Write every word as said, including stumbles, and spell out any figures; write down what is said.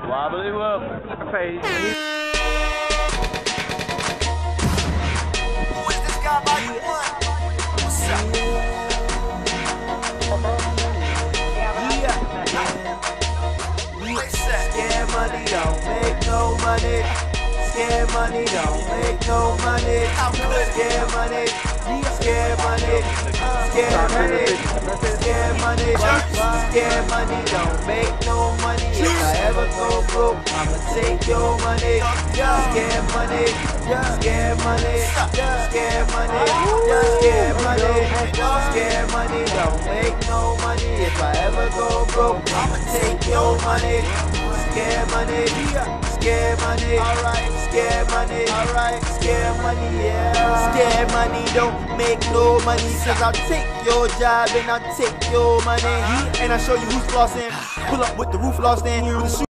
Wobbly Woofers. Face. Who is this guy by you one? What's up? Scare money don't make no money. Scare money don't make no money. Scare money, scare money, scare money, scare money, scare money don't make no money. If I ever go broke, I'ma take your money. Scare money, scare money, scare money, scare money, scare money don't make no money. If I ever go broke, I'ma take your money. Scare money, scare money, alright, scare money, alright, scare money, yeah. Scare money don't make no money, cause I'll take your job and I'll take your money. And I'll show you who's flossing. Pull up with the roof lost in.